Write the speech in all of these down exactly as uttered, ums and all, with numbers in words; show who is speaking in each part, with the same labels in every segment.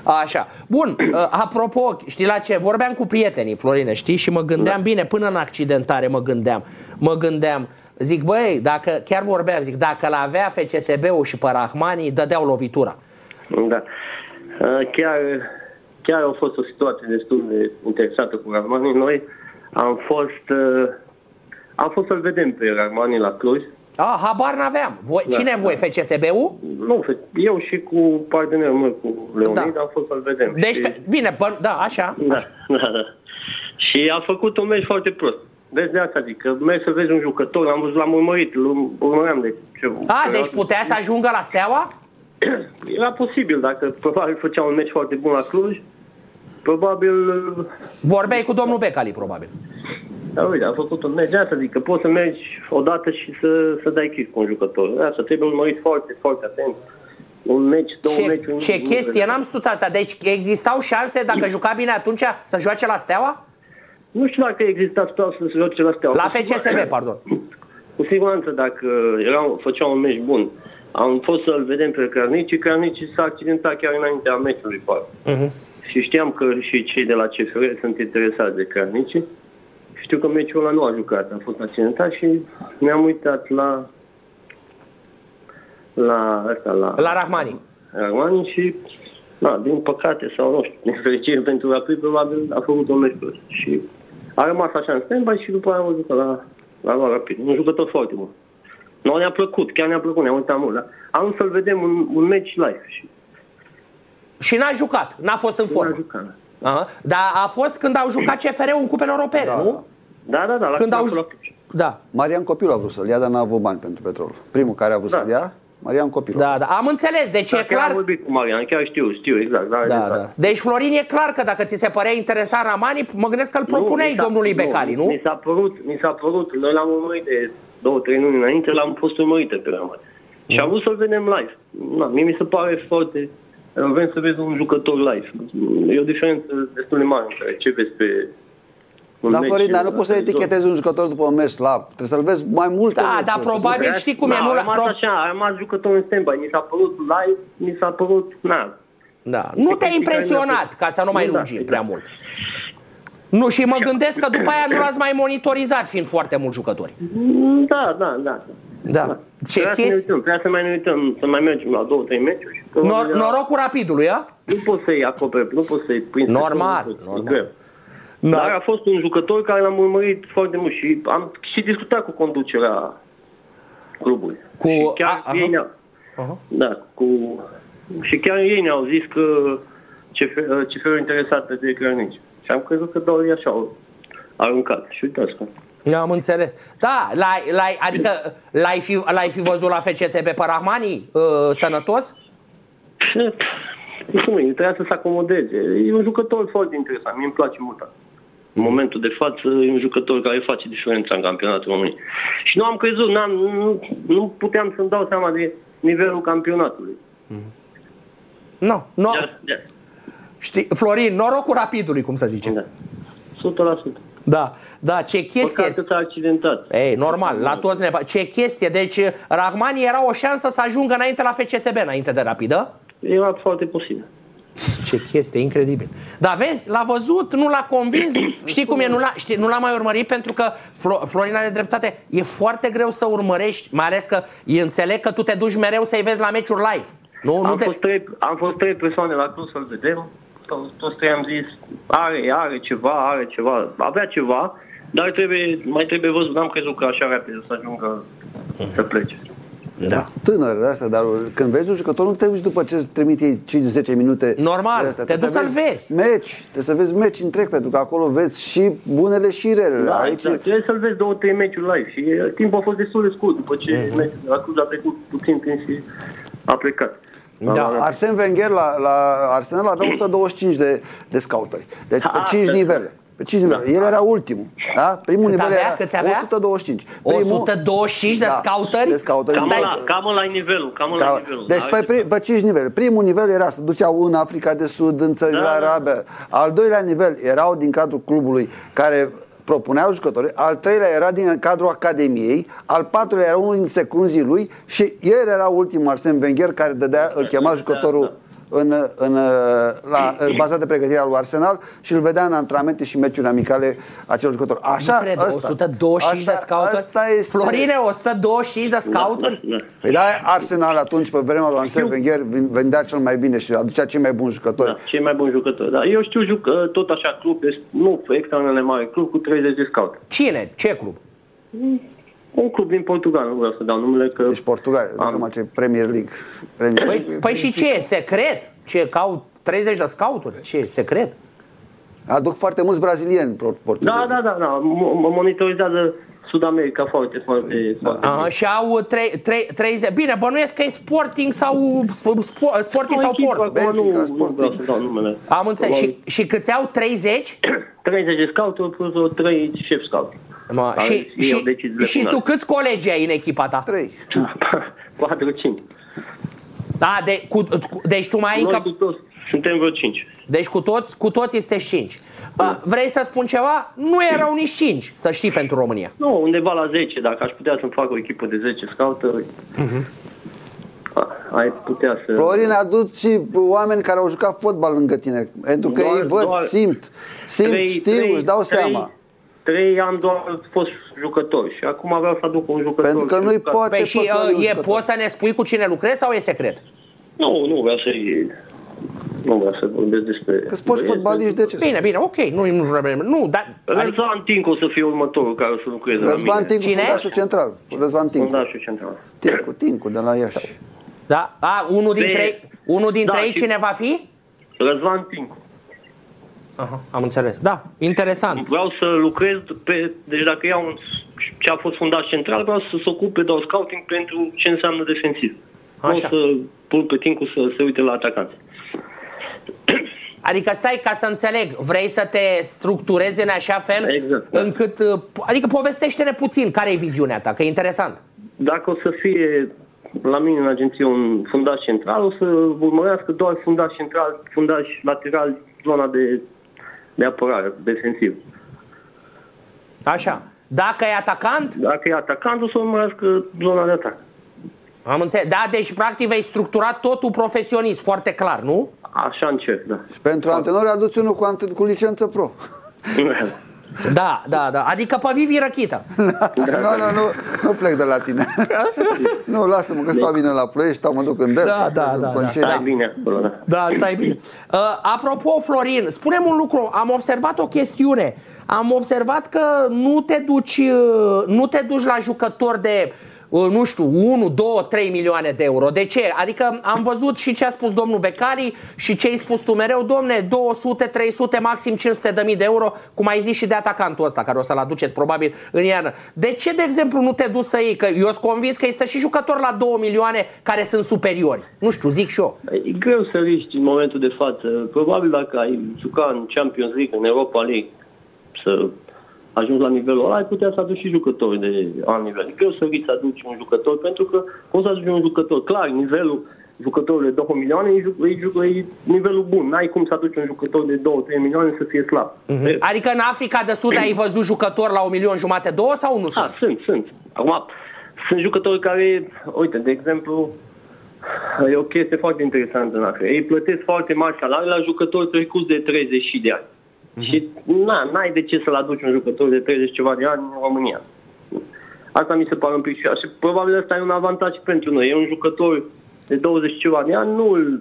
Speaker 1: Așa. Bun, apropo, știi la ce? Vorbeam cu prietenii, Florine, știi? Și mă gândeam, bine, până în accidentare mă gândeam. Mă gândeam, zic, băi, dacă, chiar vorbeam, zic, dacă l-avea F C S B-ul și pe Rahmani, dădeau lovitura.
Speaker 2: Da. Chiar, chiar a fost o situație destul de interesată cu Rahmani. Noi am fost, am fost să-l vedem pe Rahmani la Cluj.
Speaker 1: Ah, habar n-aveam. Voi, da, cine da. voi, F C S B-ul?
Speaker 2: Nu, eu și cu partenerul meu, cu Leonid, da. am fost să-l vedem.
Speaker 1: Deci,
Speaker 2: și...
Speaker 1: bine, da, așa.
Speaker 2: Da,
Speaker 1: așa.
Speaker 2: da, da. Și a făcut un meci foarte prost. Deci de asta zic, că mergi să vezi un jucător, l-am văzut, l-am urmărit, urmăream de ce...
Speaker 1: A, deci putea să ajungă la Steaua?
Speaker 2: Era posibil, dacă probabil făcea un meci foarte bun la Cluj, probabil...
Speaker 1: Vorbeai cu domnul Becali, probabil.
Speaker 2: Da, uite, a făcut un meci, de asta zic, că poți să mergi odată și să, să dai chif cu un jucător. De asta trebuie urmărit foarte, foarte atent. Un meci, două
Speaker 1: ce,
Speaker 2: meci... Un,
Speaker 1: ce chestie, n-am stut asta. Deci existau șanse, dacă juca bine atunci, să joace la Steaua?
Speaker 2: Nu știu dacă exista să se joace la Steaua.
Speaker 1: La F C S B, pardon.
Speaker 2: Cu siguranță, dacă era, făcea un meci bun. Am fost să-l vedem pe Cranici, Cranici s-a accidentat chiar înaintea meciului, parcă. Uh-huh. Și știam că și cei de la C F R sunt interesați de Cranici. Știu că meciul ăla nu a jucat, a fost accidentat și ne-am uitat la la asta, la,
Speaker 1: la Rahmani.
Speaker 2: Rahmani și, na, din păcate sau nu știu, din fericire pentru Rapid, probabil a făcut un meci prost. Și a rămas așa în stand-by și după aia am văzut la, la, la Rapid. Un jucător foarte bun. Noi ne-a plăcut, chiar ne-a plăcut, ne-am uitat mult. Dar am să-l vedem un, un meci live. Și,
Speaker 1: și n-a jucat, n-a fost în formă.
Speaker 2: N-a jucat.
Speaker 1: Aha. Dar a fost când au jucat C F R-ul în cupele europene,
Speaker 3: da.
Speaker 1: nu?
Speaker 2: Da, da, da. La
Speaker 1: când au...
Speaker 2: la...
Speaker 1: Da.
Speaker 3: Marian Copilul a vrut să-l ia, dar n-a avut bani pentru petrol. Primul care a vrut da. să-l ia, Marian Copilul.
Speaker 1: Da, da. Am înțeles, deci da, e clar...
Speaker 2: am vorbit cu Marian, chiar știu, știu exact. Da,
Speaker 1: da,
Speaker 2: exact.
Speaker 1: Da. Deci, Florin, e clar că dacă ți se părea interesant Rahmani, mă gândesc că îl propuneai nu, domnului Becali, nu? nu?
Speaker 2: Mi s-a părut, mi s-a părut, noi l-am urmărit de două, trei luni înainte, l-am fost urmărită pe Rahmani. Mm. Și am vrut să-l vedem live. Na, mie mi se pare foarte... Vrem să vezi un jucător live. E o diferență destul de mare între ce vezi pe...
Speaker 3: Da, Florin, dar nu poți să etichetezi un jucător după un meci slab. Trebuie să-l vezi mai multe.
Speaker 1: Da, dar probabil știi cum
Speaker 2: da,
Speaker 1: e. Nu
Speaker 2: a rămas
Speaker 1: pro...
Speaker 2: așa, a rămas jucător în stand-by. Mi s-a părut live, mi s-a părut... Na.
Speaker 1: Da. Nu te-a impresionat, ca să nu mai lungim prea mult. Nu, și mă gândesc că după aia nu l-ați mai monitorizat, fiind foarte mulți jucători.
Speaker 2: Da, da, da.
Speaker 1: Da. Ce
Speaker 2: Trebuia
Speaker 1: chesti...
Speaker 2: să ne uităm, trebuia să mai ne uităm, să mai mergem la două, trei meciuri.
Speaker 1: Nor norocul Rapidului, a?
Speaker 2: Nu poți să-i acoperi, nu poți să-i prinzi.
Speaker 1: Normal, normal.
Speaker 2: Dar a fost un jucător care l-am urmărit foarte mult și am și discutat cu conducerea clubului.
Speaker 1: Cu...
Speaker 2: Și chiar
Speaker 1: a,
Speaker 2: ei ne-au... Da, cu... Și chiar ei ne-au zis că C F R-ul interesat de Crănici. Și am crezut că doar ei așa au aruncat. Și uitați că...
Speaker 1: Am înțeles. Da, l-ai, l-ai, adică l-ai fi, l-ai fi văzut la F C S B pe Rahmani uh, sănătos?
Speaker 2: Nu știu, trebuia să se acomodeze. E un jucător foarte interesant. Mie îmi place mult. În momentul de față e un jucător care face diferența în campionatul României. Și nu am crezut, n-am, nu, nu puteam să-mi dau seama de nivelul campionatului.
Speaker 1: Nu, nu.
Speaker 2: Yeah, yeah.
Speaker 1: Știi, Florin, norocul Rapidului, cum să zicem.
Speaker 2: Da. o sută la sută.
Speaker 1: Da, da, ce chestie...
Speaker 2: Păcat că s-a accidentat.
Speaker 1: Ei, normal, la toți ne... Ce chestie, deci Rahmani era o șansă să ajungă înainte la F C S B, înainte de Rapidă?
Speaker 2: Era foarte posibil.
Speaker 1: Ce chestie, incredibil. Dar vezi, l-a văzut, nu l-a convins. Știi cum e, nu l-a, știi, nu l-a mai urmărit pentru că Flo, Florin are dreptate. E foarte greu să urmărești, mai ales că e înțeleg că tu te duci mereu să-i vezi la meciuri live. Nu, nu
Speaker 2: am,
Speaker 1: te...
Speaker 2: fost trei, am fost trei persoane la club să-l vedem. Toți trei am zis, are, are ceva, are ceva, avea ceva, dar trebuie, mai trebuie văzut. N-am crezut că așa rapid să ajungă să plece.
Speaker 3: Da. Tânăr de asta, dar când vezi un jucător, nu te uiți după ce îți trimite ei cinci zece minute.
Speaker 1: Normal, te duci să-l vezi.
Speaker 3: Meci, trebuie să vezi meci întreg, pentru că acolo vezi și bunele și relele.
Speaker 2: Da,
Speaker 3: aici...
Speaker 2: exact. Trebuie să-l vezi două, trei meciuri live și timpul a fost destul de scurt după ce mm-hmm. la Cluj a trecut puțin timp și a plecat.
Speaker 3: Da. Arsene Wenger la, la Arsenal avea o sută douăzeci și cinci de, de scouteri. Deci pe cinci nivele. Pe cinci nivele. Da. El era ultimul. Da? Primul nivel era o sută douăzeci și cinci. Primul,
Speaker 1: o sută douăzeci și cinci de
Speaker 3: da,
Speaker 1: scouteri?
Speaker 3: De scouteri.
Speaker 2: Cam, la, cam la nivelul. Cam la
Speaker 3: da.
Speaker 2: nivelul.
Speaker 3: Deci pe, pe, pe cinci nivele. Primul nivel era să duceau în Africa de Sud, în țările da, arabe. Da. Al doilea nivel erau din cadrul clubului care propuneau jucători, al treilea era din cadrul Academiei, al patrulea era unul din secunzii lui și el era ultimul, Arsene Wenger, care dădea, îl chema jucătorul în, în, la, în baza de pregătire al lui Arsenal și îl vedea în antrenamente și meciuri amicale acelor jucători. Așa,
Speaker 1: nu cred, o sută douăzeci și cinci de scouturi?
Speaker 3: Este...
Speaker 1: Florine, o sută douăzeci și cinci de scouturi?
Speaker 2: Da, da, da.
Speaker 3: Păi da, Arsenal atunci, pe vremea lui Arsene Wenger, vendea cel mai bine și aducea cei mai buni jucători.
Speaker 2: Da, cei mai buni jucători. Da. Eu știu juc, tot așa club, nu extraordinar mare, club cu treizeci de scout.
Speaker 1: Cine? Ce club?
Speaker 2: Un club din Portugal, nu vreau să dau numele că...
Speaker 3: Deci Portugal, zic ce Premier League. Premier
Speaker 1: Păi,
Speaker 3: League.
Speaker 1: păi și ce e? Secret? Ce caut treizeci de scouturi? Ce e? Secret?
Speaker 3: Aduc foarte mulți brazilieni portughezi.
Speaker 2: Da, da, da, da. Mă monitorizează Sud America foarte, foarte,
Speaker 3: Da.
Speaker 2: foarte
Speaker 1: Aha, și au treizeci. Bine, bănuiesc că e Sporting sau Sporting sau Porto.
Speaker 3: Benfica,
Speaker 2: nu, nu vreau să dau numele.
Speaker 1: Am înțeles. Și, și câți au? treizeci?
Speaker 2: treizeci de scouturi plus o trei șef scout.
Speaker 1: Ma, și și, și tu câți colegi ai în echipa ta?
Speaker 3: Trei.
Speaker 2: patru cinci.
Speaker 1: Da, de, cu, cu, deci tu mai ai încă...
Speaker 2: toți suntem vreo cinci.
Speaker 1: Deci cu toți, cu toți este cinci. Bă, vrei să spun ceva? Nu erau nici cinci, să știi, pentru România.
Speaker 2: Nu, undeva la zece. Dacă aș putea să-mi fac o echipă de zece scouturi, uh-huh. ai putea să...
Speaker 3: Florin, aduci și oameni care au jucat fotbal lângă tine. Pentru că doar, ei văd, doar simt, simt, trei, știu, trei, își dau trei, seama.
Speaker 2: Trei ani doar fost jucători și acum vreau să aduc un jucător.
Speaker 3: Pentru că nu-i poate.
Speaker 1: Păi și e, poți să ne spui cu cine lucrezi sau e secret?
Speaker 2: Nu, nu vreau să-i... Nu vreau să vorbesc despre...
Speaker 3: Că sport fotbaliști, de ce?
Speaker 1: Bine, bine, ok, nu, nu, nu, dar...
Speaker 2: Răzvan Tincu o să fie următorul care o să lucreze la mine.
Speaker 3: Răzvan Tincu, fundașul central. Răzvan Tincu.
Speaker 2: Fundașul central.
Speaker 3: Tincu, Tincu, de la Iași.
Speaker 1: Da? A, unul dintre ei, unul dintre
Speaker 2: da,
Speaker 1: ei cine va fi?
Speaker 2: Răzvan Tincu.
Speaker 1: Aha, am înțeles. Da, interesant.
Speaker 2: Vreau să lucrez pe... Deci dacă iau un, ce a fost fundaș central, vreau să se ocupe de scouting pentru ce înseamnă defensiv. Vreau să pun pe Tincu să se uite la atacanți.
Speaker 1: Adică stai, ca să înțeleg, vrei să te structurezi în așa fel
Speaker 2: exact,
Speaker 1: încât... Adică povestește-ne puțin care e viziunea ta, că e interesant.
Speaker 2: Dacă o să fie la mine în agenție un fundaș central, o să urmărească doar fundaș central, fundaș lateral, zona de, de apărare, defensiv.
Speaker 1: Așa. Dacă e atacant?
Speaker 2: Dacă e atacant, o să urmărească zona de atac.
Speaker 1: Am înțeles. Da, deci practic vei structura totul profesionist, foarte clar, nu?
Speaker 2: Așa încerc, da.
Speaker 3: Și pentru antrenori aduți unul cu, cu licență pro.
Speaker 1: Da, da, da. Adică pe Vivi Răchită.
Speaker 3: Da, nu, nu, nu, nu plec de la tine. Nu, lasă-mă că stau bine la Ploiești, stau, mă duc în Delta.
Speaker 1: Da, da, da, da.
Speaker 2: Stai bine acolo, da.
Speaker 1: Da, stai bine. Uh, apropo, Florin, spune-mi un lucru. Am observat o chestiune. Am observat că nu te duci, nu te duci la jucători de... nu știu, unu, doi, trei milioane de euro. De ce? Adică am văzut și ce a spus domnul Becali și ce ai spus tu mereu, domne, două sute, trei sute, maxim cinci sute de mii de euro, cum ai zis și de atacantul ăsta, care o să-l aduceți probabil în iarnă. De ce, de exemplu, nu te duci să iei? Că eu sunt convins că este și jucători la două milioane care sunt superiori. Nu știu, zic și eu.
Speaker 2: E greu să riști în momentul de față. Probabil dacă ai jucat în Champions League, în Europa League, să... ajungi la nivelul ăla, ai putea să aduci și jucători de alt nivel. E greu să vii să aduci un jucător, pentru că poți să aduci un jucător. Clar, nivelul jucătorului de două milioane e, e, e nivelul bun. N-ai cum să aduci un jucător de două trei milioane să fie slab.
Speaker 1: Uh-huh. Adică în Africa de Sud ai văzut jucători la un milion jumate, două sau nu?
Speaker 2: Da, sunt, sunt. Acum, sunt jucători care, uite, de exemplu, e o chestie foarte interesantă în Africa. Ei plătesc foarte mari salarii la jucători trecuți de treizeci de ani. Și na, n-ai de ce să-l aduci un jucător de treizeci ceva de ani în România. Asta mi se pare un pic și așa. Probabil ăsta e un avantaj pentru noi. E un jucător de douăzeci ceva de ani, nu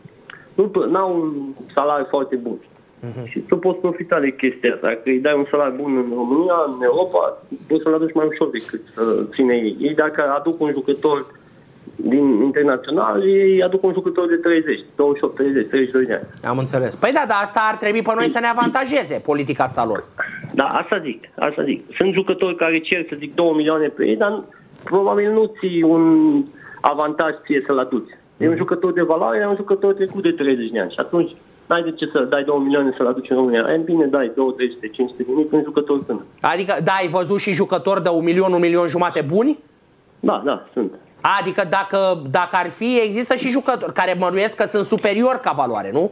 Speaker 2: n-au un salariu foarte bun. Uh-huh. Și tu poți profita de chestia asta. Dacă îi dai un salariu bun în România, în Europa, poți să-l aduci mai ușor decât să ține ei. Ei dacă aduc un jucător din internațional, ei aduc un jucător de treizeci, douăzeci și opt, treizeci, treizeci și doi de ani.
Speaker 1: Am înțeles. Păi da, dar asta ar trebui pe noi să ne avantajeze, politica asta lor.
Speaker 2: Da, asta zic, asta zic. Sunt jucători care cer, să zic, două milioane pe ei, dar probabil nu ți un avantaj ție să-l aduci. E un jucător de valoare, e un jucător trecut de treizeci de ani și atunci n-ai de ce să dai două milioane să-l aduci în România. E bine, dai două, trei sute, cinci sute de mii pe un jucător tânăr.
Speaker 1: Adică, da, ai văzut și jucători de un milion, un milion jumate buni?
Speaker 2: Da, da, sunt.
Speaker 1: Adică dacă, dacă ar fi, există și jucători care măruiesc că sunt superiori ca valoare, nu?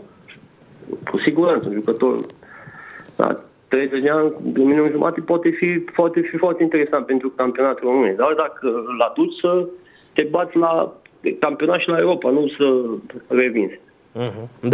Speaker 2: Cu siguranță, un jucător da, treizeci de ani, un milion jumate poate fi, poate fi foarte interesant pentru campionatul României. Dar dacă îl aduci să te bați la campionat și la Europa, nu să revinzi.
Speaker 1: Uh-huh.